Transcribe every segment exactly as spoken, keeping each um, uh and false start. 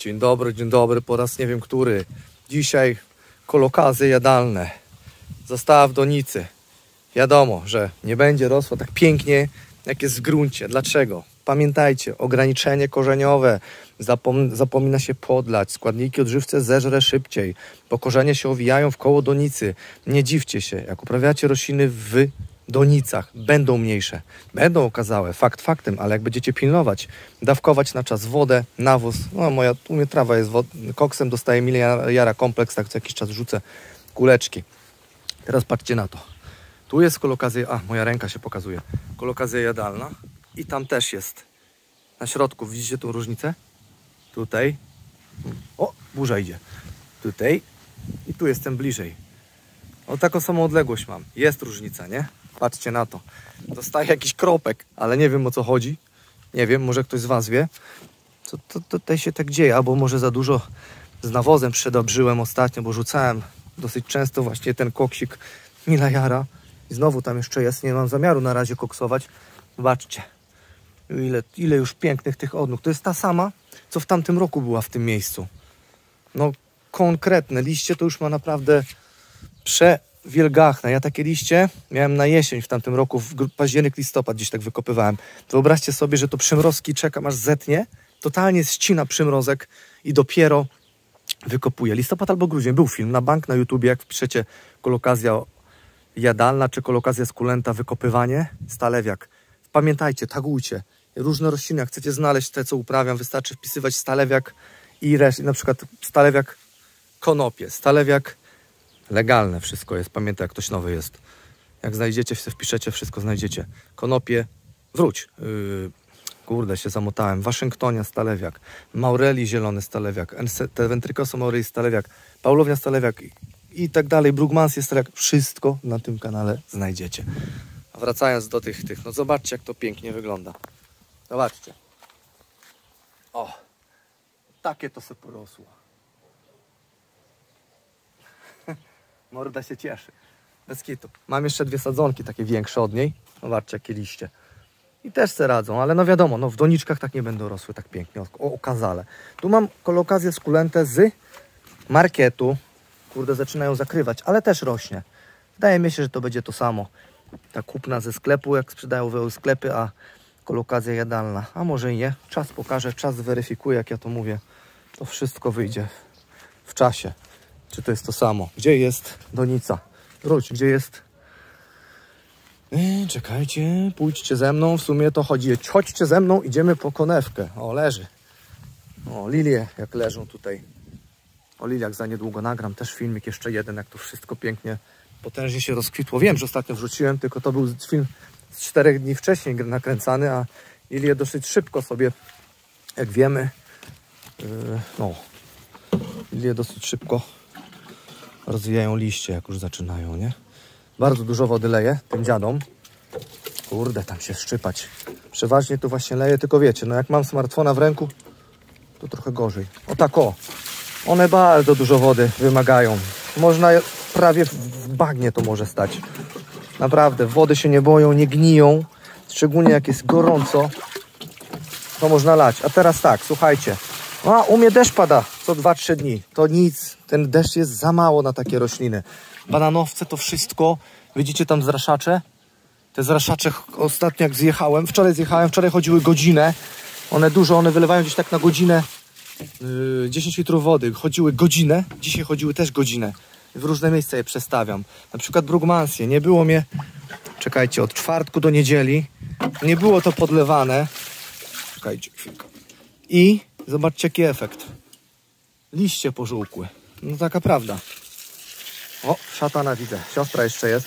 Dzień dobry, dzień dobry, po raz nie wiem który. Dzisiaj kolokazy jadalne. Została w donicy. Wiadomo, że nie będzie rosła tak pięknie, jak jest w gruncie. Dlaczego? Pamiętajcie, ograniczenie korzeniowe. Zapom zapomina się podlać. Składniki odżywcze zeżre szybciej, bo korzenie się owijają w koło donicy. Nie dziwcie się, jak uprawiacie rośliny w donicach, będą mniejsze, będą okazałe, fakt faktem, ale jak będziecie pilnować, dawkować na czas wodę, nawóz, no moja, u mnie trawa jest koksem, dostaję miliara kompleks, tak co jakiś czas rzucę kuleczki. Teraz patrzcie na to. Tu jest kolokazja, a moja ręka się pokazuje, kolokazja jadalna i tam też jest. Na środku, widzicie tą różnicę? Tutaj, o, burza idzie. Tutaj i tu jestem bliżej. O, taką samą odległość mam. Jest różnica, nie? Patrzcie na to. Dostaję jakiś kropek, ale nie wiem o co chodzi. Nie wiem, może ktoś z was wie. Co to, to tutaj się tak dzieje? Albo może za dużo z nawozem przedobrzyłem ostatnio, bo rzucałem dosyć często właśnie ten koksik milajara. I znowu tam jeszcze jest. Nie mam zamiaru na razie koksować. Zobaczcie. Ile, ile już pięknych tych odnóg. To jest ta sama, co w tamtym roku była w tym miejscu. No konkretne liście to już ma naprawdę przewielgachne. Ja takie liście miałem na jesień w tamtym roku, w październik, listopad gdzieś tak wykopywałem. Wyobraźcie sobie, że to przymrozki czekam aż zetnie. Totalnie ścina przymrozek i dopiero wykopuje. Listopad albo grudzień. Był film na bank na YouTubie, jak wpiszecie kolokazja jadalna czy kolokazja skulenta, wykopywanie, stalewiak. Pamiętajcie, tagujcie. Różne rośliny, jak chcecie znaleźć te, co uprawiam, wystarczy wpisywać stalewiak i resztę, na przykład stalewiak konopie, stalewiak legalne wszystko jest, pamiętaj, jak ktoś nowy jest. Jak znajdziecie, wpiszecie, wszystko znajdziecie. Konopie, wróć. Yy, kurde, się zamotałem. Waszyngtonia stalewiak, Maurelii zielony stalewiak, te Ventricosa maurei stalewiak, Paulownia stalewiak i, i tak dalej, Brugmansia stalewiak. Wszystko na tym kanale znajdziecie. A wracając do tych, tych, no zobaczcie, jak to pięknie wygląda. Zobaczcie. O, takie to se porosło. Morda się cieszy. Bez kitu. Mam jeszcze dwie sadzonki takie większe od niej. Zobaczcie, jakie liście. I też se radzą, ale no wiadomo, no w doniczkach tak nie będą rosły tak pięknie, o, okazale. Tu mam kolokazję skulentę z marketu. Kurde, zaczynają zakrywać, ale też rośnie. Wydaje mi się, że to będzie to samo. Ta kupna ze sklepu, jak sprzedają sklepy, a kolokazja jadalna. A może i nie. Czas pokaże, czas zweryfikuje, jak ja to mówię. To wszystko wyjdzie w czasie. Czy to jest to samo? Gdzie jest donica? Wróć, gdzie jest? Yy, czekajcie, pójdźcie ze mną. W sumie to chodzi. Chodźcie ze mną, idziemy po konewkę. O, leży. O, lilie jak leżą tutaj. O liliach za niedługo nagram też filmik, jeszcze jeden, jak to wszystko pięknie, potężnie się rozkwitło. Wiem, że ostatnio wrzuciłem, tylko to był film z czterech dni wcześniej nakręcany, a lilie dosyć szybko sobie, jak wiemy, yy, no, lilie dosyć szybko rozwijają liście, jak już zaczynają, nie? Bardzo dużo wody leję tym dziadom. Kurde, tam się szczypać. Przeważnie tu właśnie leję, tylko wiecie, no jak mam smartfona w ręku, to trochę gorzej. O tak o. One bardzo dużo wody wymagają. Można prawie w bagnie to może stać. Naprawdę, wody się nie boją, nie gniją. Szczególnie jak jest gorąco, to można lać. A teraz tak, słuchajcie. A, u mnie deszcz pada co dwa trzy dni. To nic, ten deszcz jest za mało na takie rośliny. Bananowce to wszystko. Widzicie tam zraszacze? Te zraszacze ostatnio jak zjechałem, wczoraj zjechałem, wczoraj chodziły godzinę. One dużo, one wylewają gdzieś tak na godzinę yy, dziesięć litrów wody. Chodziły godzinę, dzisiaj chodziły też godzinę. W różne miejsca je przestawiam. Na przykład Brugmansie. Nie było mnie, czekajcie, od czwartku do niedzieli. Nie było to podlewane. Czekajcie chwilkę. I zobaczcie, jaki efekt. Liście pożółkły. No taka prawda. O, szatana widzę. Siostra jeszcze jest.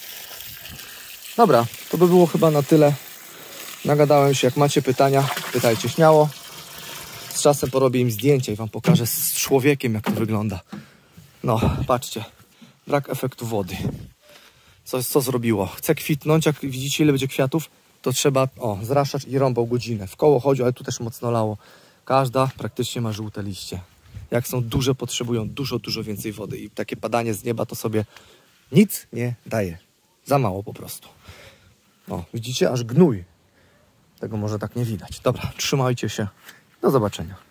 Dobra, to by było chyba na tyle. Nagadałem się. Jak macie pytania, pytajcie śmiało. Z czasem porobię im zdjęcie i wam pokażę z człowiekiem, jak to wygląda. No, patrzcie. Brak efektu wody. Co, co zrobiło? Chce kwitnąć, jak widzicie, ile będzie kwiatów, to trzeba, o, zraszać i rąbał godzinę. W koło chodzi, ale tu też mocno lało. Każda praktycznie ma żółte liście. Jak są duże, potrzebują dużo, dużo więcej wody. I takie padanie z nieba to sobie nic nie daje. Za mało po prostu. O, widzicie? Aż gnój. Tego może tak nie widać. Dobra, trzymajcie się. Do zobaczenia.